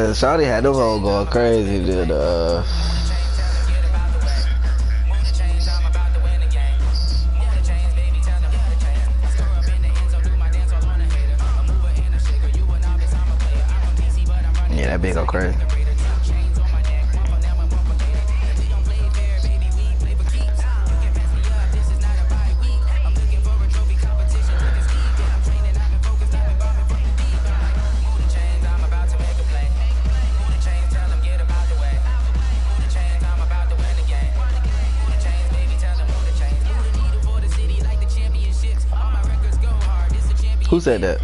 Shawty had them whole going crazy. Dude, yeah, that big go crazy. Who said that?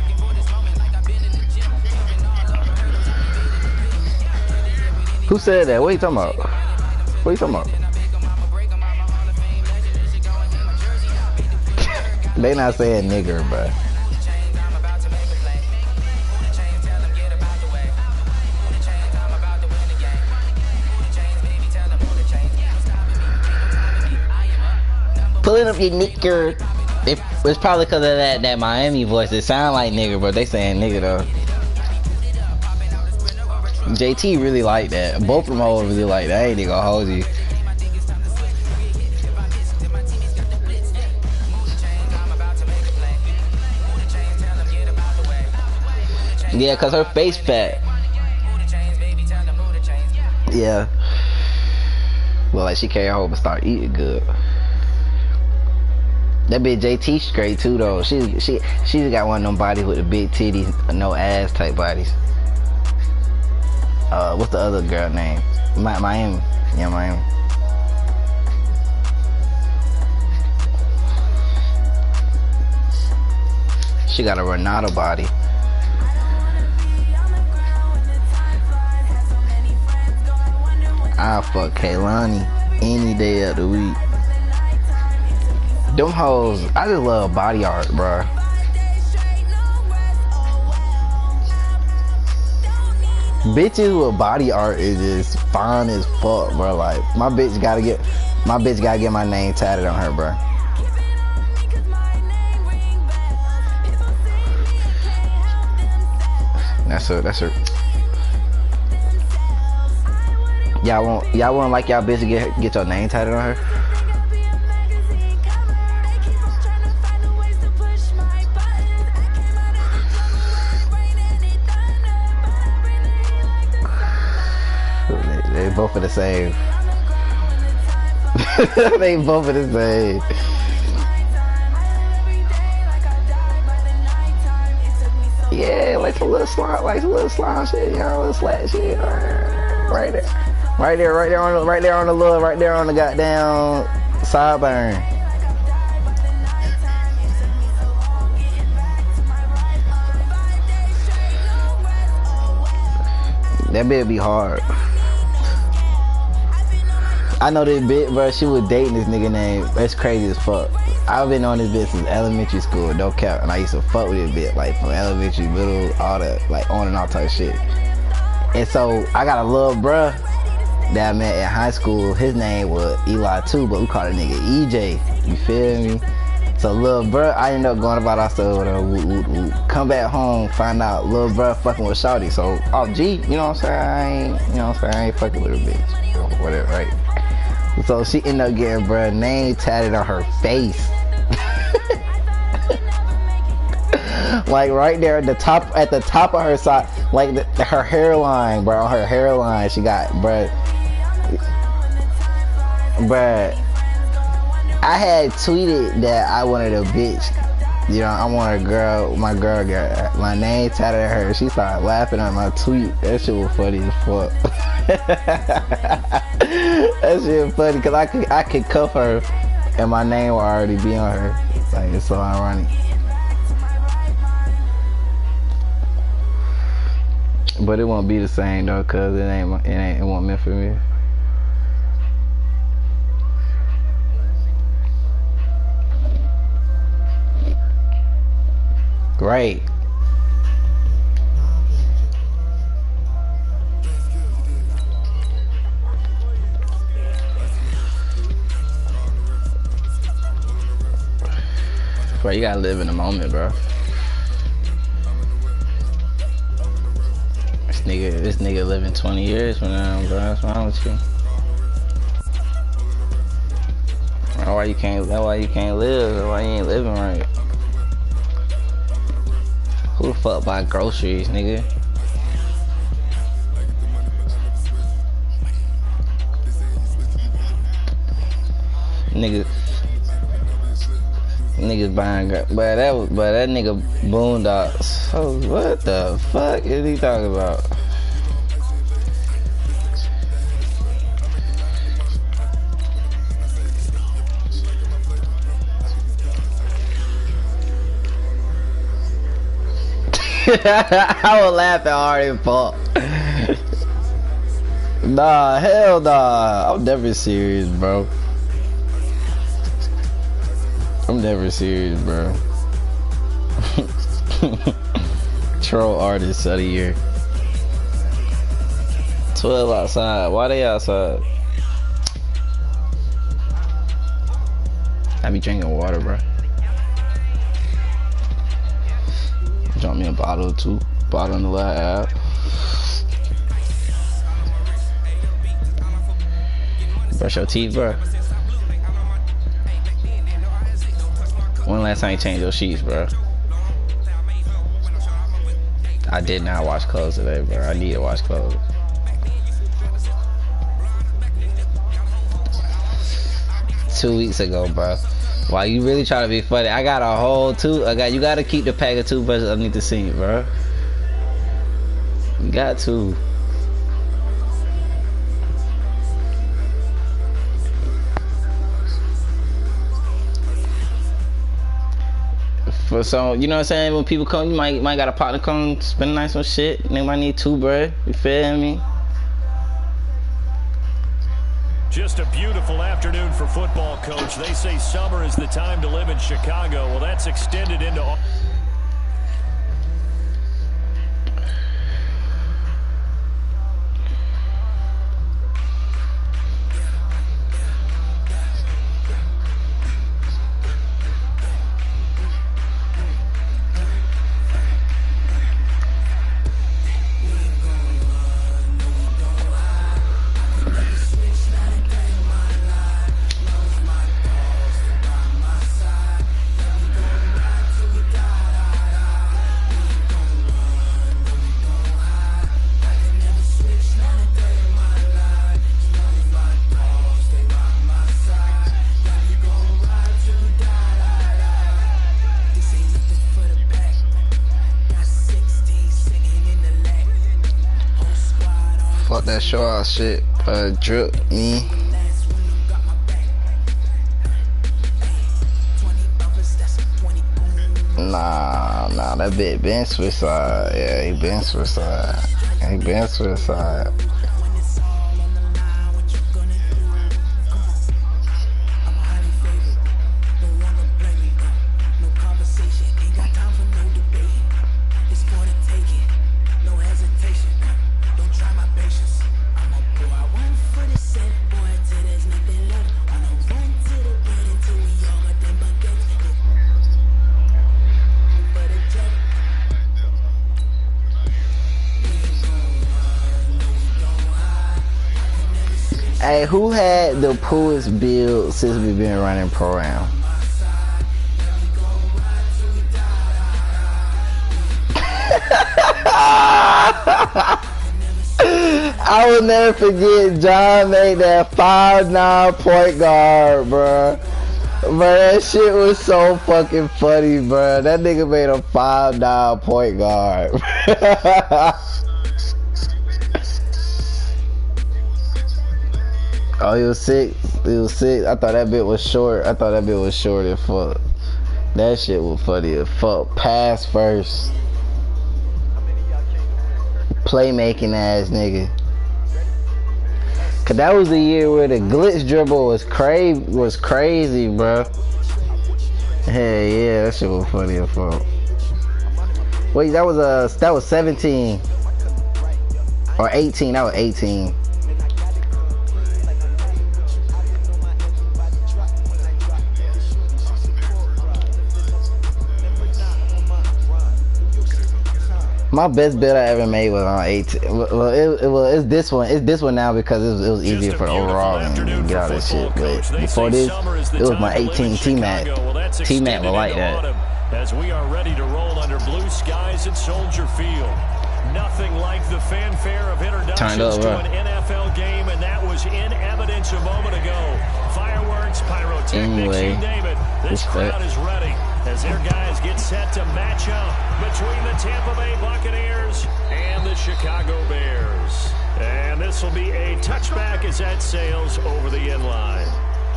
Who said that? What are you talking about? What are you talking about? They not saying nigger, bro. Pulling up your nigger. It's probably because of that Miami voice. It sound like nigger, but they saying nigger though. JT really like that. Both of them all really like that. I ain't gonna hold you. Yeah, cause her face fat. Yeah. Well, like she came home and start eating good. That bitch JT straight too though. She's got one of them bodies with the big titties, no ass type bodies. What's the other girl name? Miami. Yeah, Miami. She got a Renata body. I'll fuck Kaylani any day of the week. Them hoes, I just love body art, bro. Bitches with body art is just fine as fuck, bro. Like my bitch gotta get my name tatted on her, bro. That's her. Y'all want like y'all bitch to get your name tatted on her? They both are the same. They both are the same. Yeah, like some little slime shit, you know, little slash shit. Right there on the goddamn sideburn. That bit'd be hard. I know this bitch, bro. She was dating this nigga name. That's crazy as fuck. I've been on this bitch since elementary school, no cap. And I used to fuck with this bitch, like from elementary, middle, all that, like on and off type shit. And so I got a little bruh that I met in high school. His name was Eli too, but we called the nigga EJ. You feel me? So little bruh, I ended up going about our stuff with her. Come back home, find out little bruh fucking with Shawty. So, oh G, you know what I'm saying? I ain't fucking with a bitch. Or whatever, right? So she ended up getting bruh name tatted on her face. Like right there at the top of her side, like her hairline, bro. On her hairline, she got bruh. I had tweeted that I wanted a bitch. You know, I want a girl, my girl got my name tatted at her. She started laughing at my tweet. That shit was funny as fuck. That shit was funny because I could cuff her and my name will already be on her. Like, it's so ironic. But it won't be the same though, cause it won't meant for me. Great. Bro, you gotta live in the moment, bro. This nigga living 20 years from now, bro. What's wrong with you? That's why you can't live. That's why you ain't living right. Who the fuck buy groceries, nigga? Niggas buying, but that nigga Boondocks. Oh, what the fuck is he talking about? I would laugh at Hardy Paul. Nah, hell nah. I'm never serious, bro. I'm never serious, bro. Troll artist of the year. 12 outside. Why they outside? I be drinking water, bro. Drop me a bottle or two. Bottle in the lab. Brush your teeth, bro. When last time you changed your sheets, bro? I did not wash clothes today, bro. I need to wash clothes. Two weeks ago, bro. Why you really trying to be funny? I got a whole you gotta keep the pack of toothbrushes underneath the sink, bro. You got to. For some, you know what I'm saying? When people come, you might got a partner come spend a night on shit. They might need two, bro. You feel me? Just a beautiful afternoon for football, Coach. They say summer is the time to live in Chicago. Well, that's extended into... Fuck that show out shit. Drip me. Nah, that bitch been switch side. Yeah, he been switch side. He been switch side. Hey, who had the poorest build since we've been running pro-am? I will never forget John made that 5'9" point guard, bruh. Bro, that shit was so fucking funny, bruh. That nigga made a 5'9" point guard. Oh, he was 6. He was 6. I thought that bit was short. I thought that bit was short as fuck. That shit was funny as fuck. Pass first. Playmaking ass nigga. Cause that was the year where the glitch dribble was crazy, bro. Hey, yeah, that shit was funny as fuck. Wait, that was 17 or 18. That was 18. My best bet I ever made was on 18. Well, it's this one. It's this one now because it was easier for the overall and get all that shit. But before this, it was my 18 T-Mac. T-Mac was like that. As we are ready to roll under blue skies at Soldier Field. Nothing like the fanfare of introductions to an NFL game, and that was in evidence a moment ago. Fireworks, pyrotechnics, you name it. This crowd is ready as their guys get set to match up between the Tampa Bay Buccaneers and the Chicago Bears. And this will be a touchback as that sails over the end line.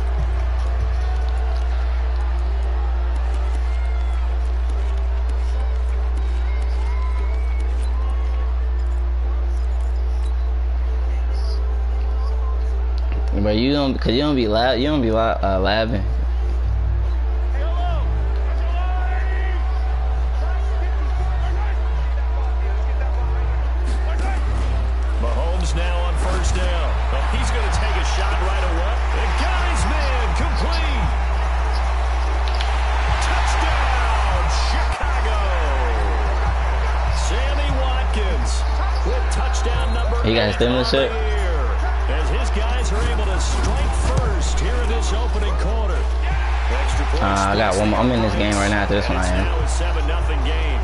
But you don't, cause you don't be loud. You don't be laughing. Mahomes now on first down. Oh, he's going to take a shot right away. And got his man complete. Touchdown, Chicago. Sammy Watkins with touchdown number 8. You got stimulus shit? As his guys are able to strike first here in this opening quarter. I got one more. I'm in this game right now. After this one, I am. Now a 7-0 game.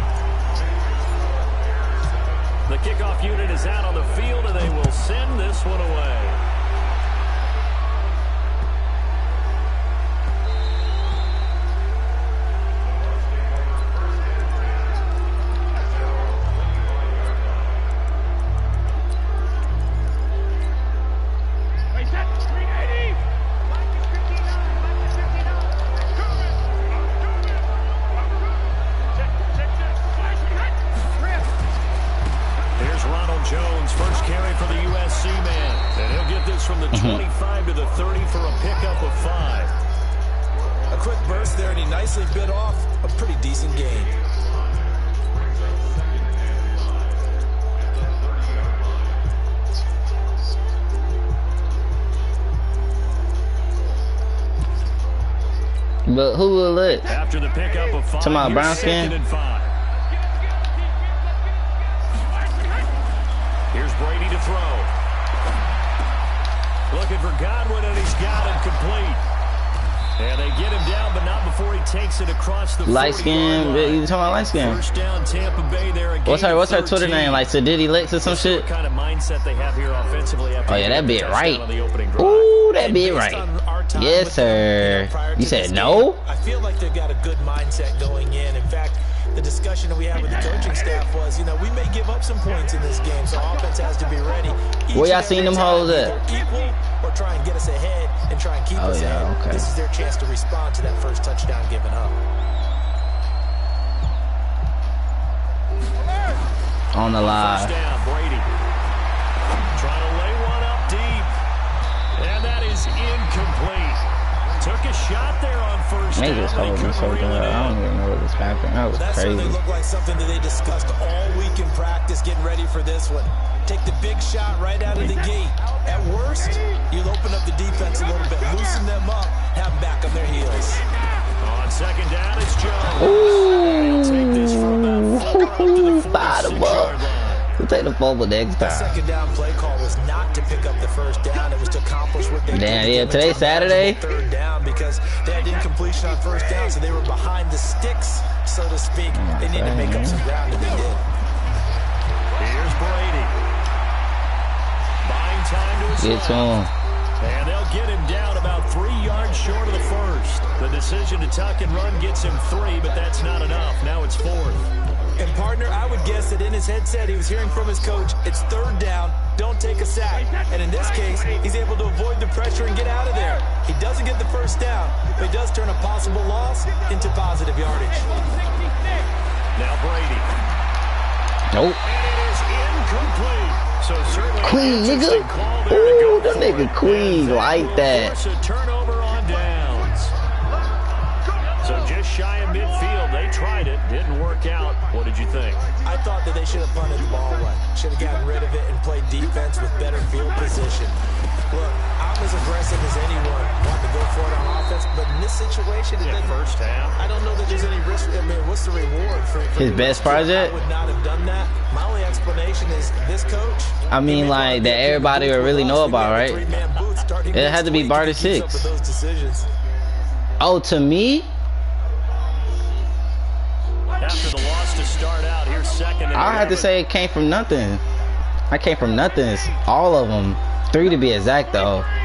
The kickoff unit is out on the field, and they will send this one away. Jones, first carry for the USC man. And he'll get this from the 25 to the 30 for a pickup of 5. A quick burst there, and he nicely bit off a pretty decent gain. But who will it? After the pickup of 5, to my brown skin. Here's Brady to throw. Looking for Godwin, and he's got him complete. And they get him down, but not before he takes it across the light skin. You talking about light skin? First down, Tampa Bay there. What's her Twitter name? Like Sadiddy Lex or some shit? What kind of mindset they have here offensively? Oh yeah, that bit right. Ooh, that bit right. Yes, sir. You said no? I feel like they've got a good mindset going in. In fact, the discussion that we had with the coaching staff was, you know, we may give up some points in this game, so offense has to be ready. Where y'all seen them hoes at? Equal or try and get us ahead and try and keep us ahead. Okay. This is their chance to respond to that first touchdown given up. On the live. First down, Brady. Trying to lay one up deep. And that is incomplete. Took a shot there on first down. Just hold this so good. I don't even know what this happened. That was crazy. Certainly looked like something that they discussed all week in practice, getting ready for this one. Take the big shot right out of the gate. At worst, you'll open up the defense a little bit, loosen them up, have them back on their heels. On second down, it's Jones. Ooh, take this from about 4 to the 46-yard line. We'll take the fumble next time. The second down play call was not to pick up the first down. It was to accomplish what they did. Damn, yeah, today's Saturday. Third down because they had incompletion on first down, so they were behind the sticks, so to speak. They need to make up some ground, and they did. Here's Brady. Buying time to his Get to him. And they'll get him down about 3 yards short of the first. The decision to tuck and run gets him 3, but that's not enough. Now it's 4th. And partner, I would guess that in his headset he was hearing from his coach, it's third down, don't take a sack. And in this case, he's able to avoid the pressure and get out of there. He doesn't get the first down, but he does turn a possible loss into positive yardage. Now Brady. Nope. And it is incomplete. So certainly Queen, nigga. Ooh, that nigga Queen like that. Force a turnover on downs. So just shy of midfield. They tried it. Didn't work out. What did you think? I thought that they should have punted the ball away. Should have gotten rid of it and played defense with better field position. Look, I'm as aggressive as anyone wanting to go for it on offense, but in this situation, first half. I don't know that there's any risk. I mean, what's the reward for his best project? I would not have done that. My only explanation is this coach. I mean, like that everybody would really know about, right? It had to be Barter 6. Oh, to me. After the loss to start out, here's second. I have to say it came from nothing. I came from nothing. All of them. 3 to be exact, though. A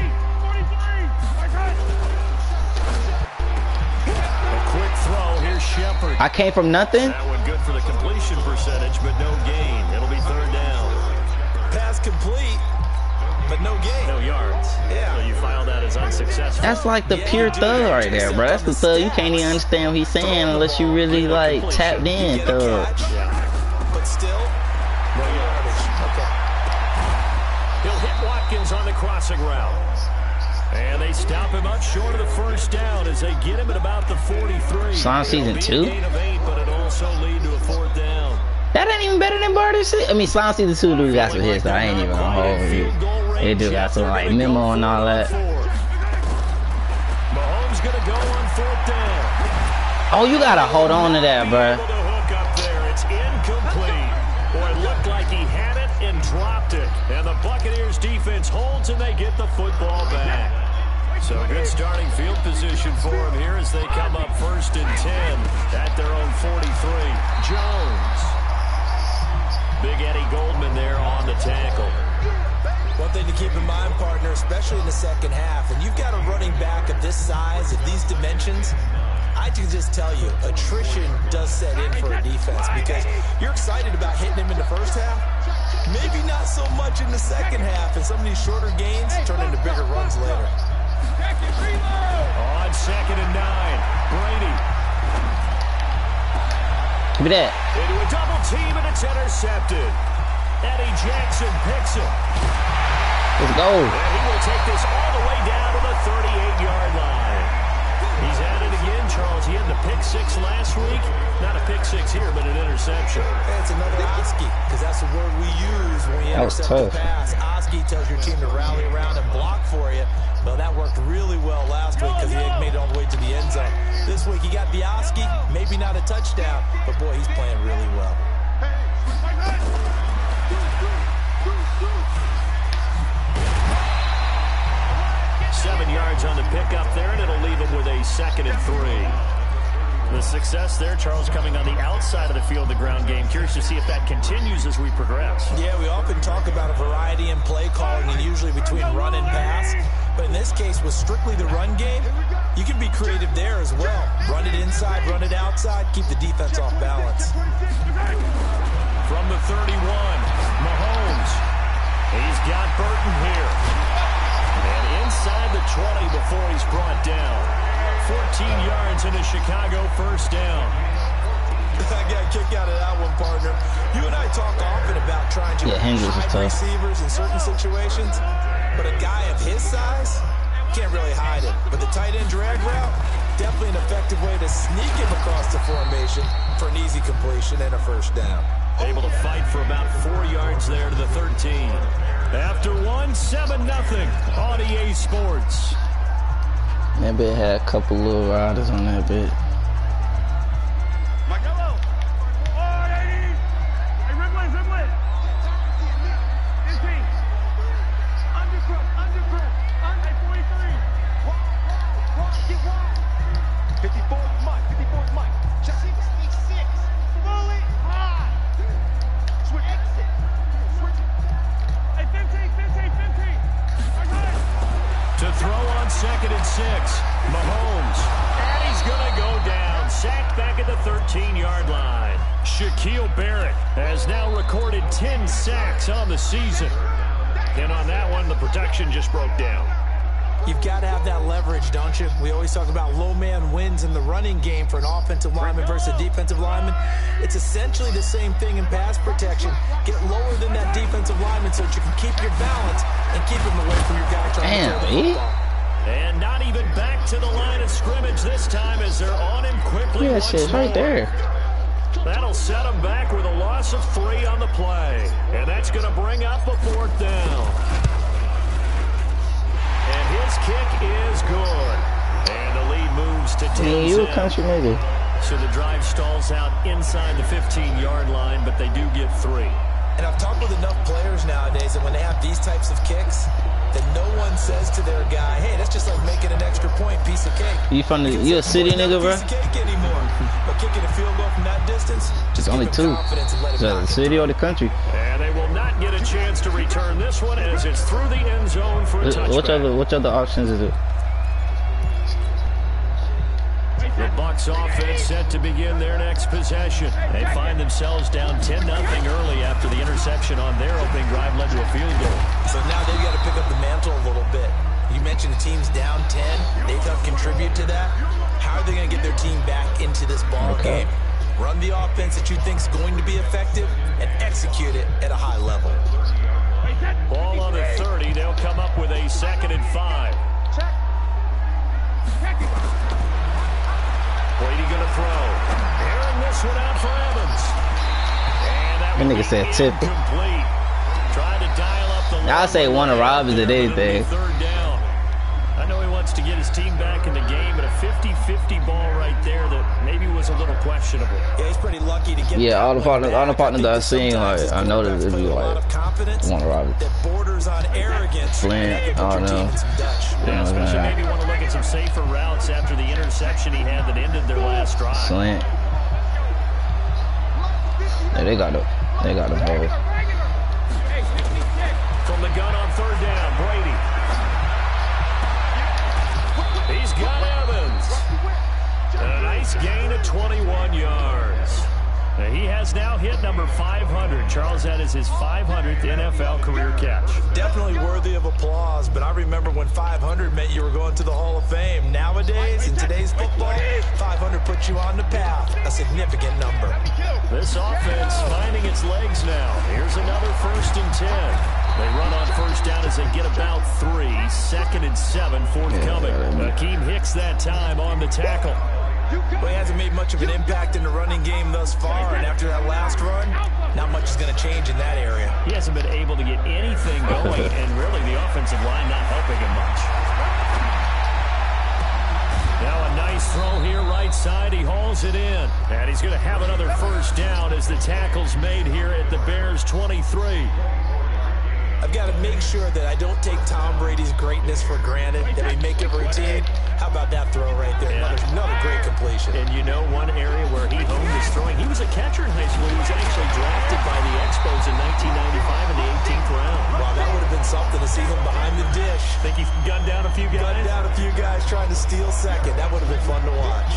quick throw. Here's Shepard. I came from nothing. That one good for the completion percentage, but no gain. It'll be third down. Pass complete, but no gain. No yards. Yeah. So you file that as unsuccessful. That's like the pure thug right there, bro. That's the thug. You can't even understand what he's saying unless you really like tapped in, thug. Yeah. But still, no yardage. Okay. He'll hit Watkins on the crossing route. And they stop him up short of the first down as they get him at about the 43. Slime season 2? But it'll also lead to a fourth down. That ain't even better than Barter 6. I mean, Slime season 2 do got some hits, though. I ain't even gonna hold you. They do got some like memo and all that. Mahomes gonna go on fourth down. Oh, you gotta hold on to that, bro. It's incomplete. Boy, it looked like he had it and dropped it. And the Buccaneers defense holds and they get the football back. So good starting field position for him here as they come up 1st and 10 at their own 43. Jones. Big Eddie Goldman there on the tackle. One thing to keep in mind, partner, especially in the second half, and you've got a running back of this size, of these dimensions, I can just tell you, attrition does set in for a defense because you're excited about hitting him in the first half. Maybe not so much in the second half, and some of these shorter gains turn into bigger runs later. On 2nd and 9, Brady. Give me that. Into a double team, and it's intercepted. Eddie Jackson picks it. Let's go. And he will take this all the way down to the 38-yard line. He's at it again, Charles. He had the pick 6 last week. Not a pick 6 here, but an interception. It's another Oski, because that's the word we use when you intercept the pass. Oski tells your team to rally around and block for you. Well, that worked really well last week because he made it all the way to the end zone. This week he got the Oski, maybe not a touchdown, but boy, he's playing really well. 7 yards on the pickup there, and it'll leave him with a 2nd and 3. The success there, Charles, coming on the outside of the field, the ground game. Curious to see if that continues as we progress. Yeah, we often talk about a variety in play calling, and usually between run and pass. But in this case, with strictly the run game, you can be creative there as well. Run it inside, run it outside, keep the defense off balance. From the 31, Mahomes. He's got Burton here. And inside the 20 before he's brought down. 14 yards in a Chicago first down. I got a kick out of that one, partner. You and I talk often about trying to hide receivers in certain situations, but a guy of his size can't really hide it. But the tight end drag route, definitely an effective way to sneak him across the formation for an easy completion and a first down. Able to fight for about 4 yards there to the 13. After 1, 7-0 on EA Sports. That bit had a couple little riders on that bit. To throw on 2nd and 6, Mahomes, and he's going to go down. Sacked back at the 13-yard line. Shaquille Barrett has now recorded 10 sacks on the season. And on that one, the protection just broke down. You've got to have that leverage, don't you? We always talk about low man wins in the running game for an offensive lineman versus a defensive lineman. It's essentially the same thing in pass protection. Get lower than that defensive lineman so that you can keep your balance and keep him away from your guy trying to throw the football. And not even back to the line of scrimmage this time as they're on him quickly. Yeah, shit, right there. That'll set him back with a loss of 3 on the play. And that's going to bring up a 4th down. And his kick is good. And the lead Man, you a country nigga. So the drive stalls out inside the 15-yard line, but they do get 3. And I've talked with enough players nowadays that when they have these types of kicks, that no one says to their guy, hey, that's just like making an extra point, piece of cake. You a city nigga, bro? Piece of cake anymore. But kicking a field goal from that distance, just only 2. The city or the country? And they will not get a chance to return this one as it's through the end zone for a touchback. What other options is it? The Bucs offense set to begin their next possession. They find themselves down 10-0 early after the interception on their opening drive led to a field goal. So now they've got to pick up the mantle a little bit. You mentioned the team's down 10. They've helped contribute to that. How are they going to get their team back into this ball game? Run the offense that you think is going to be effective and execute it at a high level. Ball on the 30. They'll come up with a 2nd and 5. Brady going to throw. Airing this one out for Evans. And that nigga said tip. Complete. Tried to dial up the I'll say one of Rob's at anything. 3rd down. I know he wants to get his team back in the game, but a 50-50 ball right there that maybe was a little questionable. Yeah, he's pretty lucky to get all the partners that I've seen, like, I know that it'd be like one of Rob's. That borders on arrogance. Flint, I don't know. Yeah, especially maybe want to look at some safer routes after the interception he had that ended their last drive. Slant. Yeah, they got the ball. From the gun on 3rd down, Brady. He's got Evans. And a nice gain of 21 yards. He has now hit number 500. Charles, that is his 500th NFL career catch. Definitely worthy of applause, but I remember when 500 meant you were going to the Hall of Fame. Nowadays, in today's football, 500 puts you on the path, a significant number. This offense finding its legs now. Here's another 1st and 10. They run on 1st down as they get about 3. 2nd and 7 forthcoming. Akeem Hicks that time on the tackle. Well, he hasn't made much of an impact in the running game thus far, and after that last run, not much is going to change in that area. He hasn't been able to get anything going, and really the offensive line not helping him much. Now a nice throw here right side. He hauls it in, and he's going to have another 1st down as the tackle's made here at the Bears' 23. I've got to make sure that I don't take Tom Brady's greatness for granted, that we make it routine. How about that throw right there? Another great completion. And you know one area where he honed his throwing, he was a catcher in high school. He was actually drafted by the Expos in 1995 in the 18th round. Wow, that would have been something to see him behind the dish. Think he gunned down a few guys? Gunned down a few guys trying to steal second. That would have been fun to watch.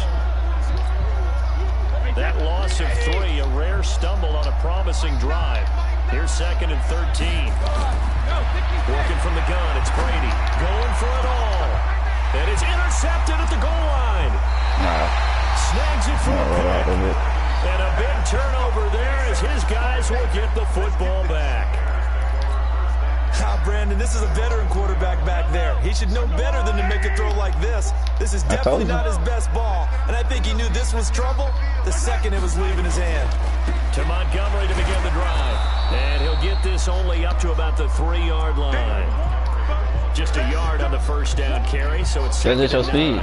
That loss of 3, a rare stumble on a promising drive. Here's 2nd and 13. Working from the gun, it's Brady. Going for it all. And it's intercepted at the goal line. Snags it for a pick. And a big turnover there as his guys will get the football back. Brandon, this is a veteran quarterback back there. He should know better than to make a throw like this. This is definitely not his best ball. And I think he knew this was trouble the second it was leaving his hand. To Montgomery to begin the drive. And he'll get this only up to about the 3-yard line. Just a yard on the 1st down carry, so it's 2nd and 9.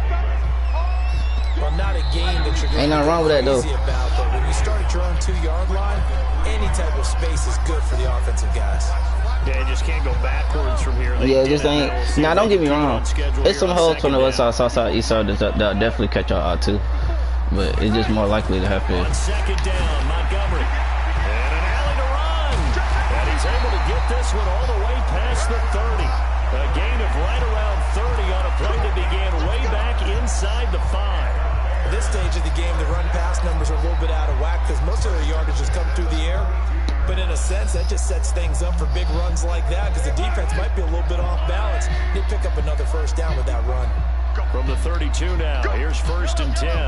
Well, not a game that you're ain't nothing wrong with that, though. About, but when you start at your own 2-yard line, any type of space is good for the offensive guys. Yeah, just can't go backwards from here. Yeah, just ain't. Now, don't get me wrong. It's some holes from the west side, south side, east side that'll definitely catch y'all out too. But it's just more likely to happen. On 2nd down, Montgomery. And an alley to run. And he's able to get this one all the way past the 30. A gain of right around 30 on a play that began way back inside the 5. At this stage of the game, the run-pass numbers are a little bit out of whack because most of their yardage has come through the air. But in a sense, that just sets things up for big runs like that because the defense might be a little bit off balance. They pick up another 1st down with that run. From the 32 now, here's 1st and 10.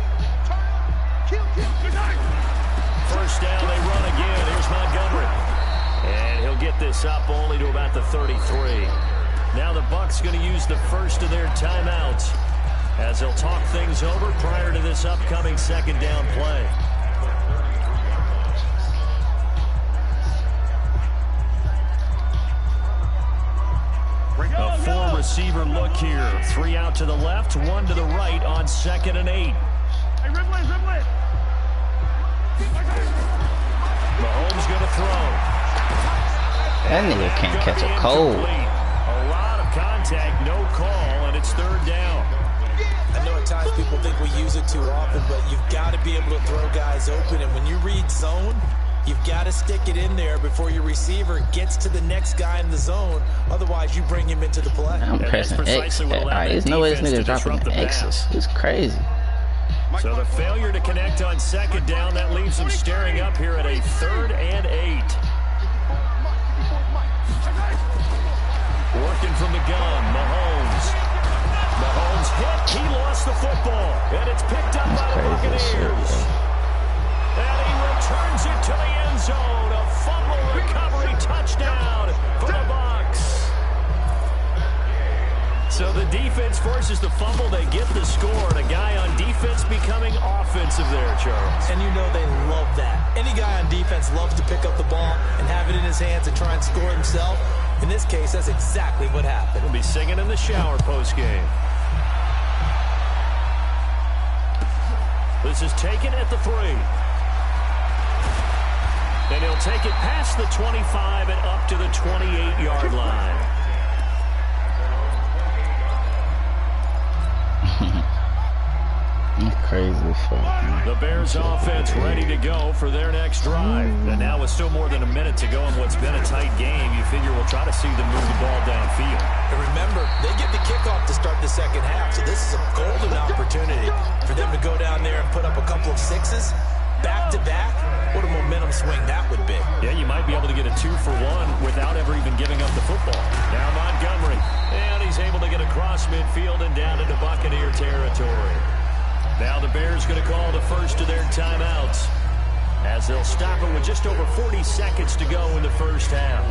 1st down, they run again. Here's Montgomery. And he'll get this up only to about the 33. Now the Bucs going to use the first of their timeouts as they'll talk things over prior to this upcoming 2nd down play. A 4 receiver look here. 3 out to the left, 1 to the right on 2nd and 8. Mahomes going to throw. That nigga can't catch a cold. A lot of contact, no call, and it's 3rd down. I know at times people think we use it too often, but you've got to be able to throw guys open. And when you read zone, you've got to stick it in there before your receiver gets to the next guy in the zone. Otherwise, you bring him into the play. I'm pressing X. There's no way this nigga's dropping the X's. It's crazy. So the failure to connect on 2nd down, that leaves them staring up here at a 3rd and 8. Working from the gun, Mahomes. Mahomes hit, he lost the football, and it's picked up by the Buccaneers. And he returns it to the end zone. A fumble recovery touchdown for the Bucs. So the defense forces the fumble, they get the score, and a guy on defense becoming offensive there, Charles. And you know they love that. Any guy on defense loves to pick up the ball and have it in his hands and try and score himself. In this case, that's exactly what happened. He'll be singing in the shower post-game. This is taken at the 3. And he'll take it past the 25 and up to the 28-yard line. Crazy fuck. The Bears offense ready to go for their next drive. And now with still more than a minute to go in what's been a tight game, you figure we'll try to see them move the ball downfield. And remember, they get the kickoff to start the 2nd half, so this is a golden opportunity for them to go down there and put up a couple of 6s back-to-back. What a momentum swing that would be. Yeah, you might be able to get a 2-for-1 without ever even giving up the football. Now Montgomery, and he's able to get across midfield and down into Buccaneer territory. Now the Bears going to call the first of their timeouts as they'll stop it with just over 40 seconds to go in the first half.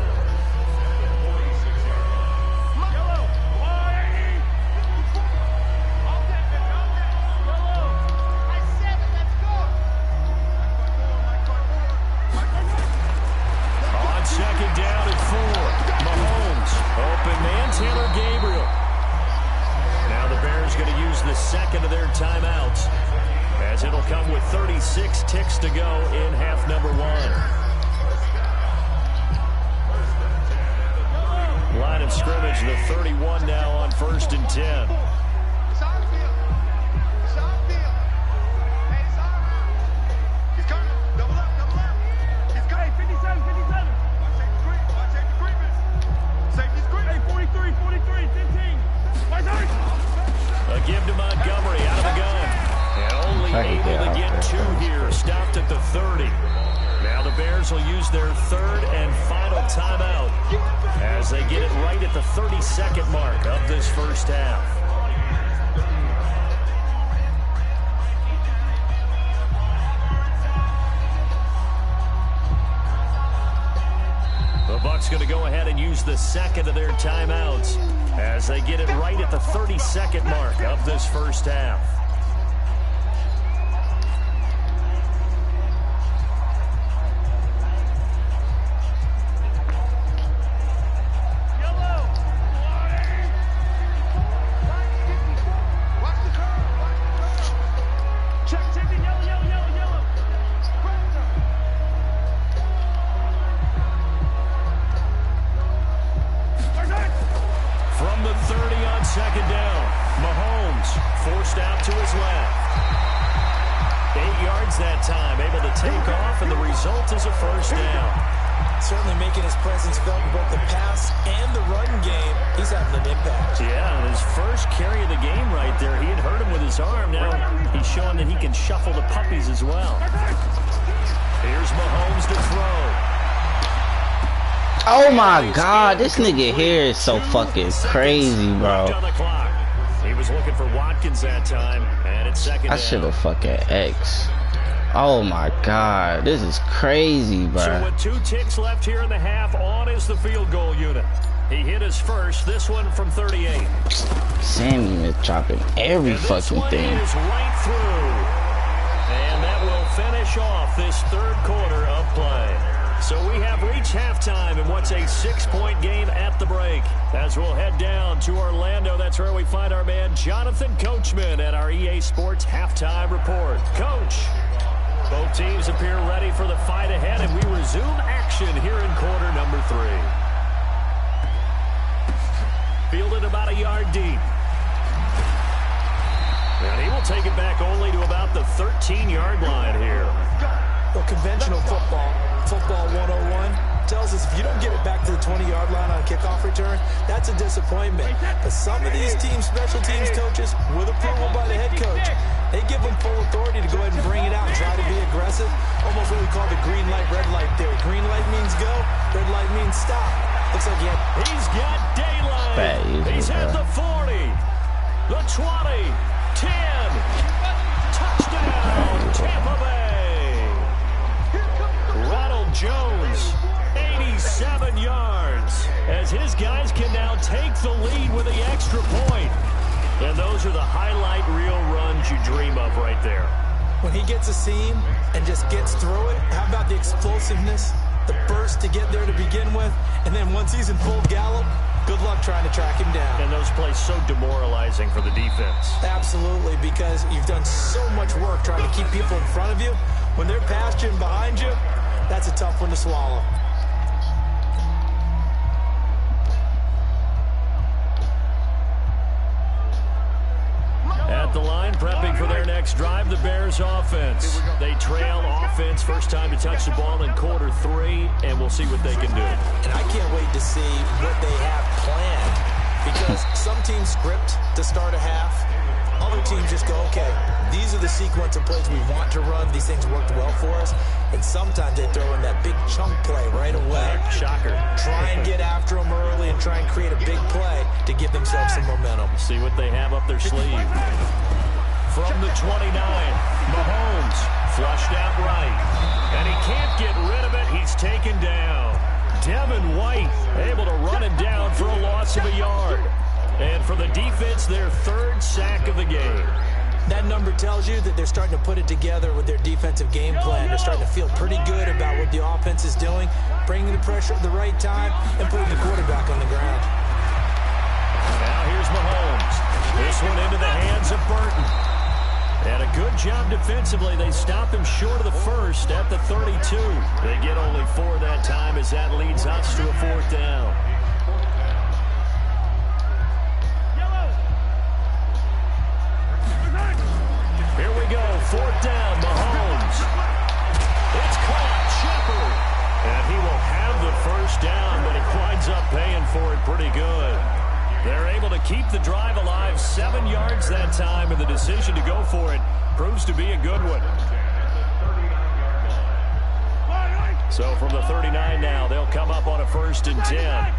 On 2nd down and 4, Mahomes, open man, Taylor Gabriel. Now the Bears going to use the 2nd of their timeouts as it'll come with 36 ticks to go in half number 1. Line of scrimmage, the 31 now on 1st and 10. Give to Montgomery out of the gun. And only able to get 2 here. Stopped at the 30. Now the Bears will use their 3rd and final timeout as they get it right at the 32nd mark of this first half. The Bucs going to go ahead and use the 2nd of their timeouts as they get it right at the 32nd mark of this first half. Certainly making his presence felt in both the pass and the run game. He's having an impact. Yeah, his first carry of the game right there, he had hurt him with his arm. Now he's showing that he can shuffle the puppies as well. Here's Mahomes to throw. Oh my God, this nigga here is so fucking crazy, bro. He was looking for Watkins that time, and it's 2nd down. I should have fucking X. Oh my God, this is crazy, bro. So with 2 ticks left here in the half, on is the field goal unit. He hit his first, this one from 38. Sammy is chopping every fucking thing. Is right through. And that will finish off this 3rd quarter of play. So we have reached halftime in what's a 6-point game at the break. As we'll head down to Orlando, that's where we find our man Jonathan Coachman at our EA Sports Halftime Report. Coach, both teams appear ready for the fight ahead, and we resume action here in quarter number 3. Fielded about a yard deep. And he will take it back only to about the 13-yard line here. Well, conventional football 101, tells us if you don't get it back to the 20-yard line on a kickoff return, that's a disappointment. But some of these teams, special teams coaches, with approval by the head coach, they give them full authority to go ahead and bring it out and try to be aggressive. Almost what we call the green light, red light theory. Green light means go, red light means stop. Looks like he's got daylight. He's at the 40, the 20, 10. Touchdown, Tampa Bay. Ronald Jones, 87 yards, as his guys can now take the lead with the extra point. And those are the highlight reel runs you dream of right there. When he gets a seam and just gets through it, how about the explosiveness, the burst to get there to begin with, and then once he's in full gallop, good luck trying to track him down. And those plays so demoralizing for the defense. Absolutely, because you've done so much work trying to keep people in front of you. When they're past you and behind you, that's a tough one to swallow. At the line, prepping for their next drive, the Bears offense. They trail offense, first time to touch the ball in quarter 3, and we'll see what they can do. And I can't wait to see what they have planned, because some teams script to start a half. Other teams just go, okay, these are the sequence of plays we want to run. These things worked well for us. And sometimes they throw in that big chunk play right away. Shocker. Try and get after them early and try and create a big play to give themselves some momentum. See what they have up their sleeve. From the 29, Mahomes flushed out right. And he can't get rid of it. He's taken down. Devin White able to run it down for a loss of a yard. And for the defense, their 3rd sack of the game. That number tells you that they're starting to put it together with their defensive game plan. They're starting to feel pretty good about what the offense is doing, bringing the pressure at the right time, and putting the quarterback on the ground. Now here's Mahomes. This one into the hands of Burton. And a good job defensively. They stop him short of the first at the 32. They get only 4 that time as that leads us to a 4th down. Here we go, 4th down, Mahomes. It's caught, Shepard. And he will have the first down, but he winds up paying for it pretty good. They're able to keep the drive alive, 7 yards that time, and the decision to go for it proves to be a good one. So from the 39 now, they'll come up on a 1st and 10.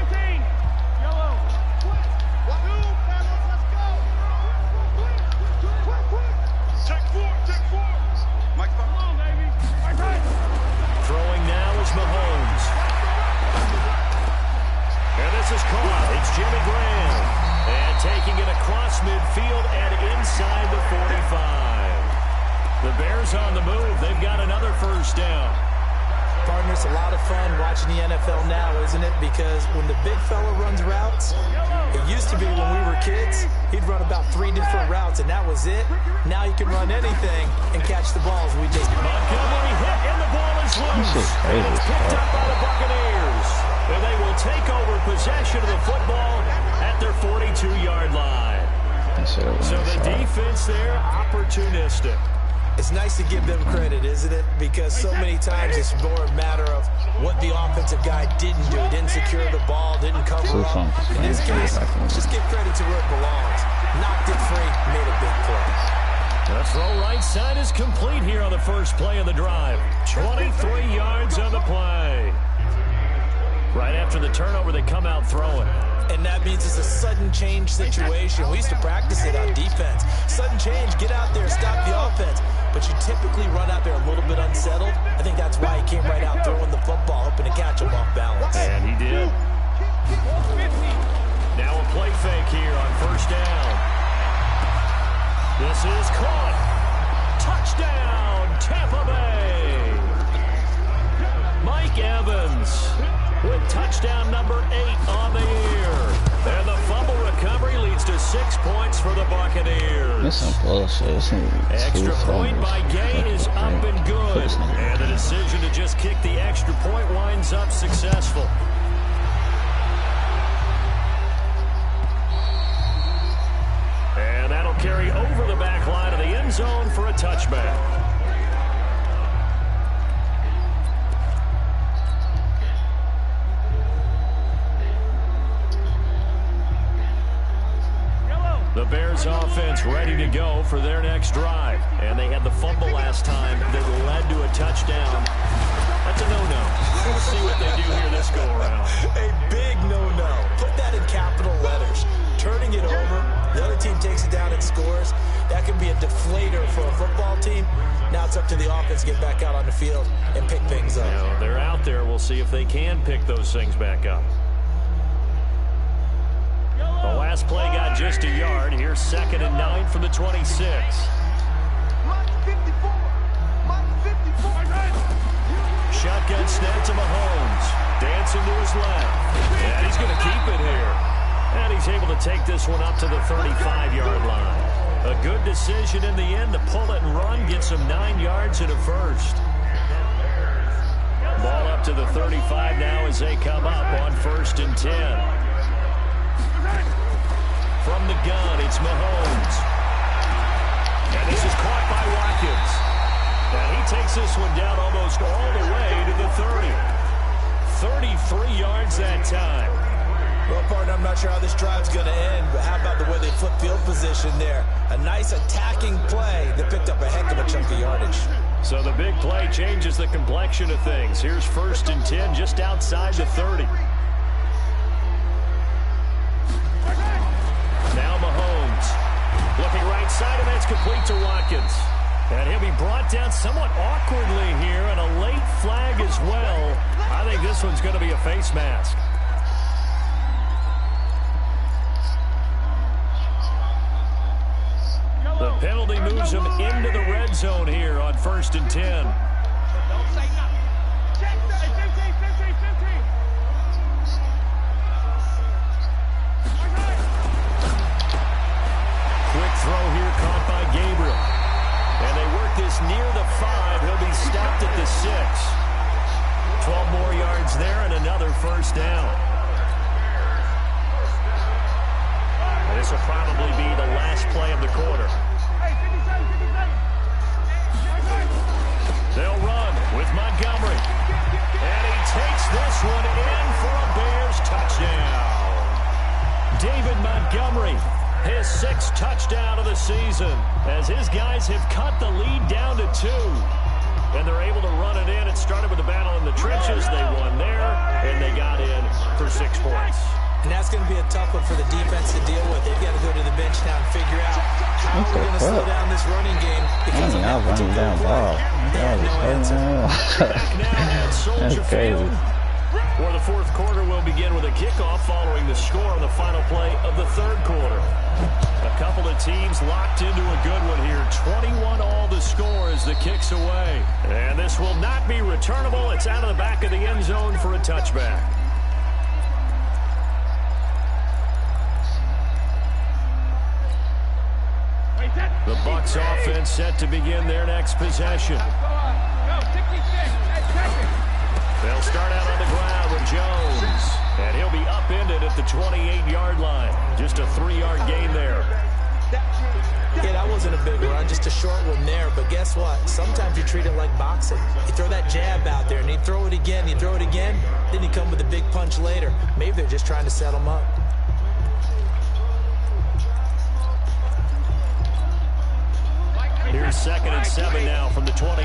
Throwing now is Mahomes. And this is caught. It's Jimmy Graham. And taking it across midfield and inside the 45. The Bears on the move. They've got another 1st down. Partner, it's a lot of fun watching the NFL now, isn't it? Because when the big fella runs routes, it used to be when we were kids, he'd run about 3 different routes, and that was it. Now you can run anything and catch the balls. Montgomery hit, and the ball is loose. It's picked up by the Buccaneers. And they will take over possession of the football at their 42-yard line. So the defense there, opportunistic. It's nice to give them credit, isn't it? Because so many times it's more a matter of what the offensive guy didn't do. Didn't secure the ball, didn't cover up. In this case, just give credit to where it belongs. Knocked it free, made a big play. The throw right side is complete here on the first play of the drive. 23 yards on the play. Right after the turnover, they come out throwing. And that means it's a sudden change situation. We used to practice it on defense. Sudden change, get out there, stop the offense. But you typically run out there a little bit unsettled. I think that's why he came right out throwing the football, hoping to catch him off balance. And he did. Now a play fake here on 1st down. This is caught. Touchdown, Tampa Bay. Mike Mike Evans with touchdown number 8 on the year. And the fumble recovery leads to 6 points for the Buccaneers. That's some bullshit. Extra point by Gay is up and good. And the decision to just kick the extra point winds up successful. And that'll carry over the back line of the end zone for a touchback. The Bears offense ready to go for their next drive. And they had the fumble last time that led to a touchdown. That's a no-no. We'll see what they do here this go-around. A big no-no. Put that in capital letters. Turning it over, the other team takes it down and scores. That can be a deflator for a football team. Now it's up to the offense to get back out on the field and pick things up. Now, they're out there. We'll see if they can pick those things back up. The last play got just a yard. Here's 2nd and 9 from the 26. Shotgun snap to Mahomes. Dancing to his left. And he's going to keep it here. And he's able to take this one up to the 35-yard line. A good decision in the end to pull it and run. Gets him 9 yards and a first. Ball up to the 35 now as they come up on 1st and 10. From the gun, it's Mahomes. And this is caught by Watkins. And he takes this one down almost all the way to the 30. 33 yards that time. Well, partner, I'm not sure how this drive's going to end, but how about the way they flip field position there? A nice attacking play that picked up a heck of a chunk of yardage. So the big play changes the complexion of things. Here's 1st and 10 just outside the 30. Now Mahomes looking right side, and that's complete to Watkins. And he'll be brought down somewhat awkwardly here, and a late flag as well. I think this one's going to be a face mask. The penalty moves him into the red zone here on 1st and 10. Throw here caught by Gabriel. And they work this near the 5. He'll be stopped at the 6. 12 more yards there and another first down. And this will probably be the last play of the quarter. They'll run with Montgomery. And he takes this one in for a Bears touchdown. David Montgomery, his 6th touchdown of the season, as his guys have cut the lead down to 2. And they're able to run it in. It started with a battle in the trenches. They won there, and they got in for 6 points. And that's going to be a tough one for the defense to deal with. They've got to go to the bench now and figure out how we're going to slow down this running game. Because of that particular play. They have no answer. Back now at Soldier Field, where the 4th quarter will begin with a kickoff following the score on the final play of the 3rd quarter. A couple of teams locked into a good one here. 21 all to score as the kick's away. And this will not be returnable. It's out of the back of the end zone for a touchback. The Bucs offense set to begin their next possession. They'll start out on the ground with Jones. And he'll be upended at the 28-yard line. Just a 3-yard gain there. Yeah, that wasn't a big run, just a short one there. But guess what? Sometimes you treat it like boxing. You throw that jab out there, and you throw it again, then you come with a big punch later. Maybe they're just trying to set him up. Here's 2nd and 7 now from the 28.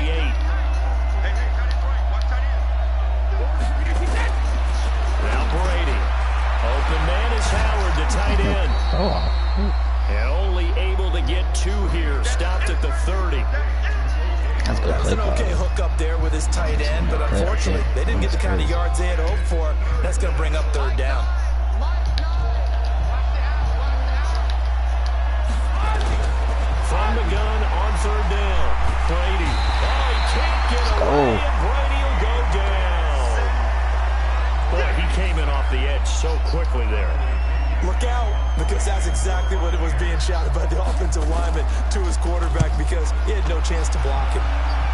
Now Brady. Open man is Howard, the tight end. And only able to get 2 here. Stopped at the 30. That's an okay hook up there with his tight end, but unfortunately, they didn't get the kind of yards they had hoped for. That's going to bring up 3rd down. From the gun on 3rd down. Brady. Oh, he can't get away, and Brady will go down. so quickly there. Look out, because that's exactly what it was being shouted by the offensive lineman to his quarterback, because he had no chance to block him.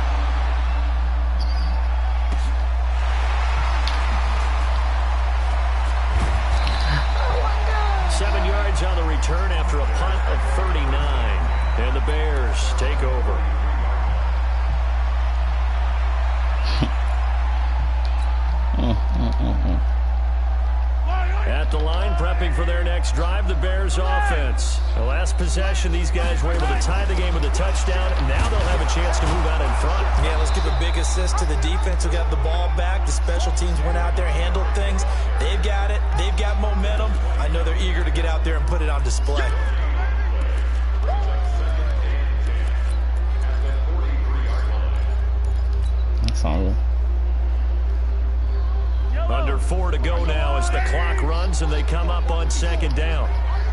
On the return after a punt of 39, and the Bears take over. At the line, prepping for their next drive, the Bears offense. The last possession, these guys were able to tie the game with a touchdown. Now they'll have a chance to move out in front. Yeah, let's give a big assist to the defense who got the ball back. The special teams went out there, handled things. They've got it. They've got momentum. I know they're eager to get out there and put it on display. That's all. Under 4 to go now as the clock runs and they come up on second down.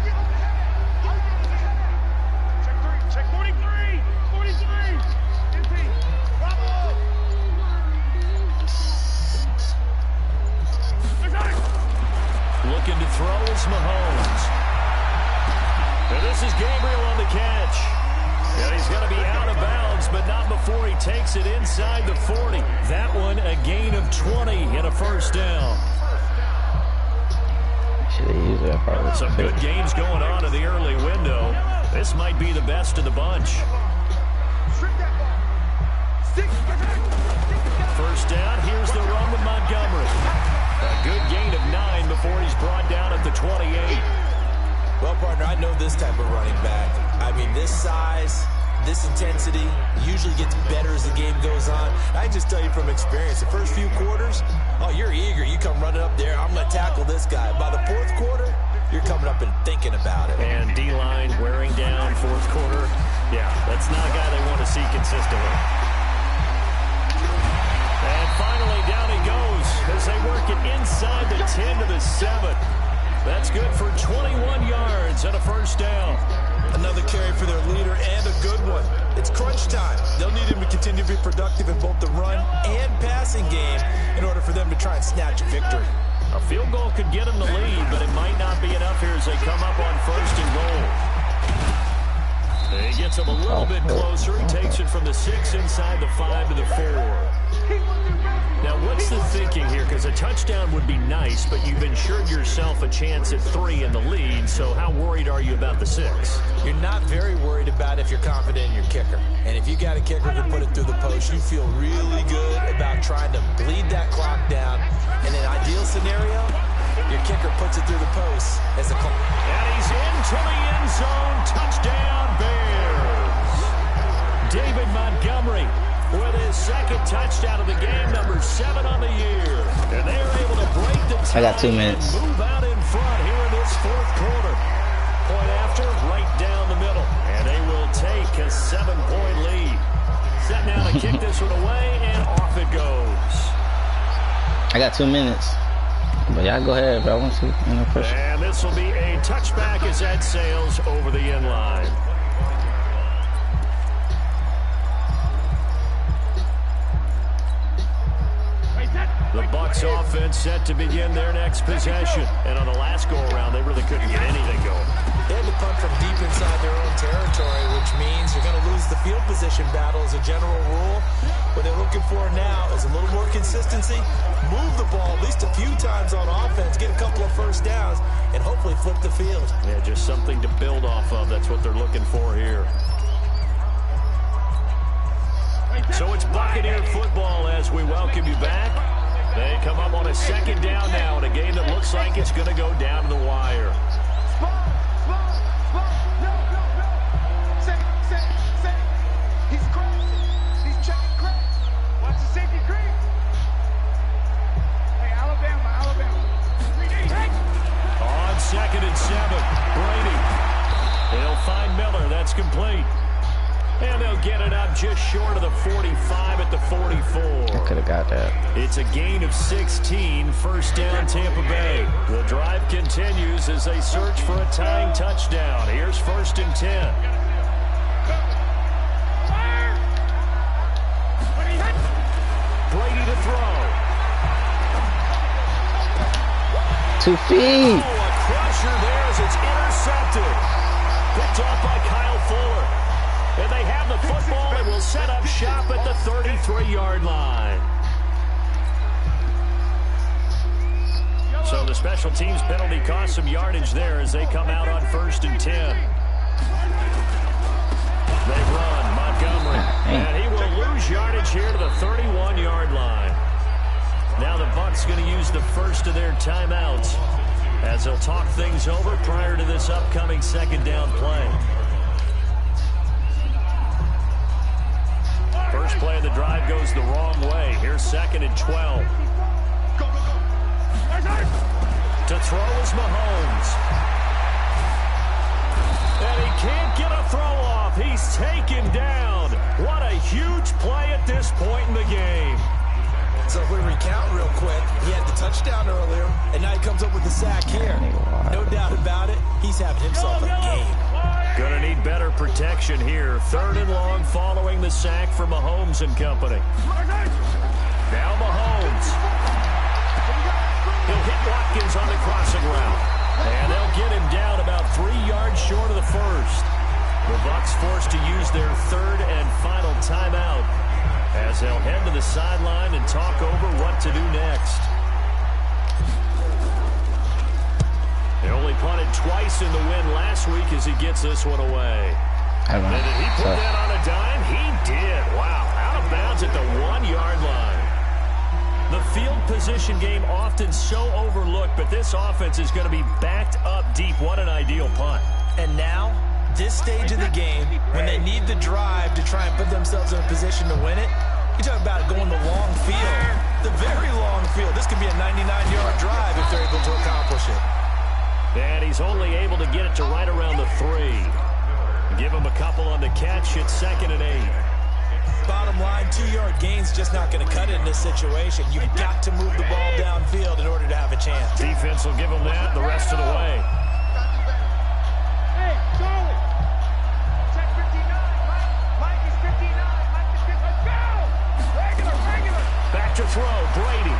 Check 43. 43. Bravo. Looking to throw is Mahomes. And this is Gabriel on the catch. And he's going to be out of bounds, but not before he takes it inside the 40. That one a gain of 20 and a first down. Should have used that part. Some good gains going on in the early window. This might be the best of the bunch. First down, here's the run to Montgomery. A good gain of 9 before he's brought down at the 28. Well, partner, I know this type of running back. I mean, this size, this intensity usually gets better as the game goes on. I just tell you from experience, the first few quarters, oh, you're eager. You come running up there, I'm going to tackle this guy. By the fourth quarter, you're coming up and thinking about it. And D-line wearing down fourth quarter. Yeah, that's not a guy they want to see consistently. And finally, down he goes as they work it inside the 10 to the 7. That's good for 21 yards and a first down. Another carry for their leader and a good one. It's crunch time. They'll need him to continue to be productive in both the run and passing game in order for them to try and snatch a victory. A field goal could get them the lead, but it might not be enough here as they come up on first and goal. He gets them a little bit closer. He takes it from the 6 inside the 5 to the 4. Now, what's the thinking here? Because a touchdown would be nice, but you've ensured yourself a chance at 3 in the lead, so how worried are you about the 6? You're not very worried about if you're confident in your kicker. And if you got a kicker to put it through the post, you feel really good about trying to bleed that clock down. In an ideal scenario, your kicker puts it through the post as a clock. And he's into the end zone. Touchdown, Bears. David Montgomery with his second touchdown of the game, number 7 on the year. And they're able to break the tie. I got 2 minutes. And move out in front here in this fourth quarter. Point after, right down the middle. And they will take a 7-point lead. Set now to kick this one away, and off it goes. I got 2 minutes. But y'all go ahead, bro. I want to. And this will be a touchback as that sails over the end line. The Bucs offense set to begin their next possession. And on the last go-around, they really couldn't get anything going. They had to punt from deep inside their own territory, which means you're going to lose the field position battle as a general rule. What they're looking for now is a little more consistency, move the ball at least a few times on offense, get a couple of first downs, and hopefully flip the field. Yeah, just something to build off of. That's what they're looking for here. So it's Buccaneer football as we welcome you back. They come up on a second down now in a game that looks like it's going to go down to the wire. He's checking crack. Watch the safety creep. Hey, Alabama. On second and 7, Brady. He'll find Miller. That's complete. And they'll get it up just short of the 45 at the 44. I could have got that. It's a gain of 16, first down Tampa Bay. The drive continues as they search for a tying touchdown. Here's first and 10. Brady to throw. 2 2 feet. Oh, a crusher there as it's intercepted. Picked off by Kyle Fuller. And they have the football and will set up shop at the 33-yard line. So the special teams penalty cost some yardage there as they come out on 1st and 10. They run Montgomery, and he will lose yardage here to the 31-yard line. Now the Bucs going to use the first of their timeouts as they'll talk things over prior to this upcoming 2nd down play. First play of the drive goes the wrong way. Here's 2nd and 12. To throw is Mahomes. And he can't get a throw off. He's taken down. What a huge play at this point in the game. So if we recount real quick, he had the touchdown earlier, and now he comes up with the sack here. No doubt about it, he's having himself a game. Gonna need better protection here. 3rd and long following the sack for Mahomes and company. Now Mahomes. He'll hit Watkins on the crossing route. And they'll get him down about 3 yards short of the first. The Bucs forced to use their 3rd and final timeout as they'll head to the sideline and talk over what to do next. They only punted twice in the win last week as he gets this one away. I don't know. And did he put that on a dime? He did. Wow. Out of bounds at the 1-yard line. The field position game often so overlooked, but this offense is going to be backed up deep. What an ideal punt. And now, this stage of the game, when they need the drive to try and put themselves in a position to win it, you talk about going the long field, the very long field. This could be a 99-yard drive if they're able to accomplish it. And he's only able to get it to right around the 3. Give him a couple on the catch. It's 2nd and 8. Bottom line, 2-yard gain's just not going to cut it in this situation. You've got to move the ball downfield in order to have a chance. Defense will give him that the rest of the way. Hey, Charlie. Check 59. Mike is 59. Mike is 59. Let's go. Regular. Back to throw, Brady.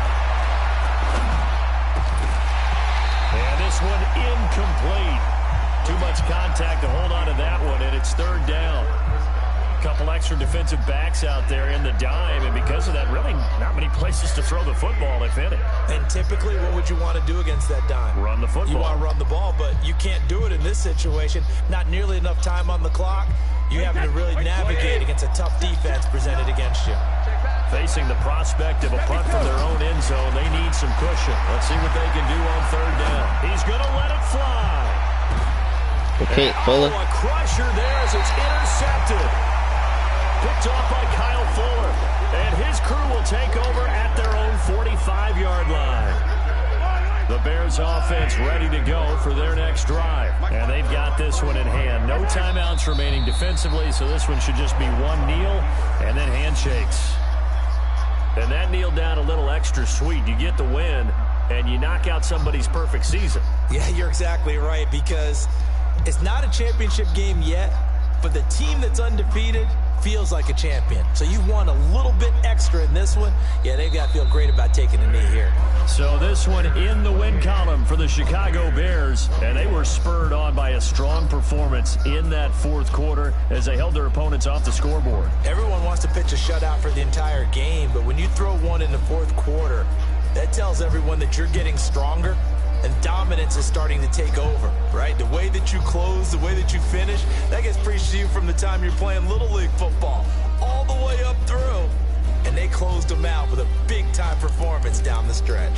And this one incomplete. Too much contact to hold on to that one, and it's 3rd down. Couple extra defensive backs out there in the dime, and because of that, really not many places to throw the football, if any. And typically, what would you want to do against that dime? Run the football. You want to run the ball, but you can't do it in this situation. Not nearly enough time on the clock. You having to really navigate against a tough defense presented against you. Facing the prospect of a punt from their own end zone, they need some cushion. Let's see what they can do on 3rd down. He's going to let it fly. Okay, Fuller. A crusher there as it's intercepted. Picked off by Kyle Fuller. And his crew will take over at their own 45-yard line. The Bears offense ready to go for their next drive. And they've got this one in hand. No timeouts remaining defensively, so this one should just be one kneel and then handshakes. And that kneel down a little extra sweet. You get the win, and you knock out somebody's perfect season. Yeah, you're exactly right, because it's not a championship game yet, but the team that's undefeated feels like a champion. So you want a little bit extra in this one. Yeah, they've got to feel great about taking a knee here. So this one in the win column for the Chicago Bears, and they were spurred on by a strong performance in that 4th quarter as they held their opponents off the scoreboard. Everyone wants to pitch a shutout for the entire game, but when you throw one in the 4th quarter, that tells everyone that you're getting stronger and dominance is starting to take over, right? The way that you close, the way that you finish, that gets preached to you from the time you're playing Little League football all the way up through. And they closed them out with a big-time performance down the stretch.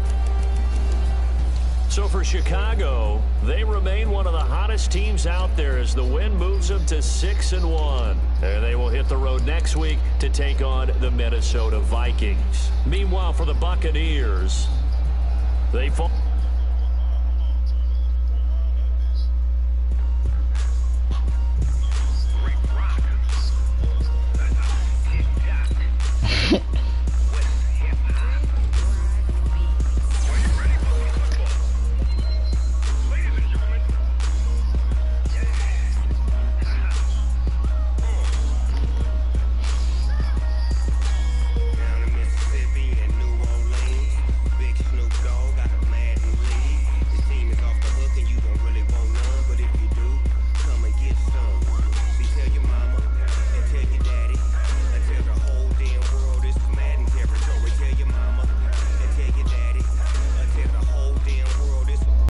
So for Chicago, they remain one of the hottest teams out there as the win moves them to 6-1. And they will hit the road next week to take on the Minnesota Vikings. Meanwhile, for the Buccaneers, they fall.